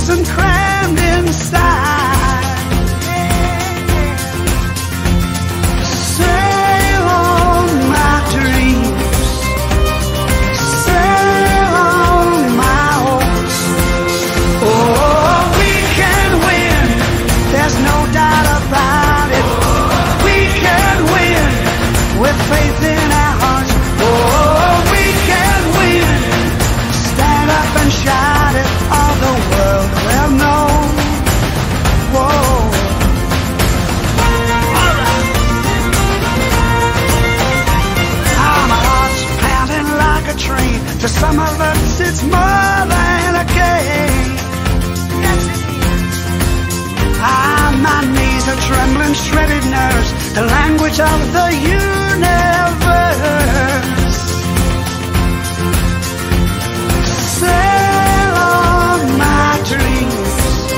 wasn't crammed inside. Sail on my dreams, sail on my hopes. Oh, we can win, there's no doubt about it. We can win with faith in our hearts. Oh, we can win, stand up and shout it, all the world will know. Whoa. My heart's pounding like a train. To some of us it's more than a game. My knees are trembling, shredded nerves, the language of the universe. Sail on my dreams,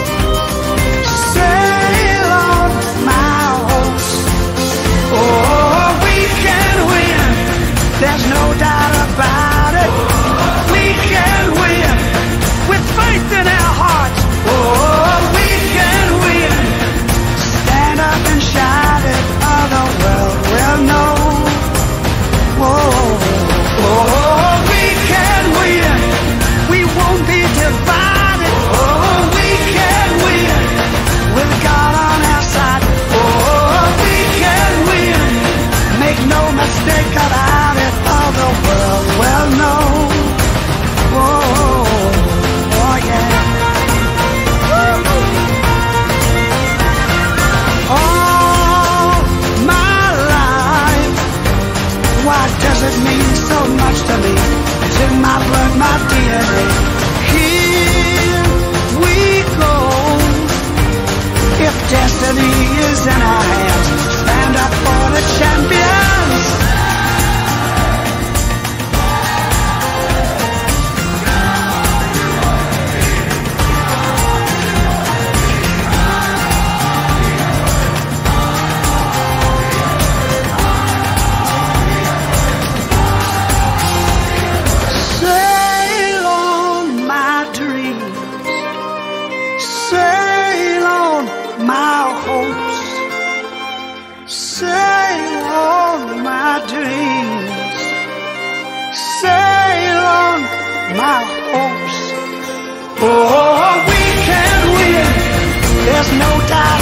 sail on my hopes. Oh, we can win, there's no doubt about it. We can win with faith in our hearts. Oh, we can win, stand up and shout it, all the world will know. Whoa, oh, we can win, we won't be divided. Oh, we can win with God on our side. Oh, we can win, make no mistake about it, all the world will know. Whoa, oh yeah. All my life, why does it mean so much to me? It's in my blood, my DNA. Here we go. If destiny is in our hands, stand up for the champions. Sail on my dreams, sail on my hopes, sail on my dreams, sail on my hopes. Oh, we can win, there's no doubt.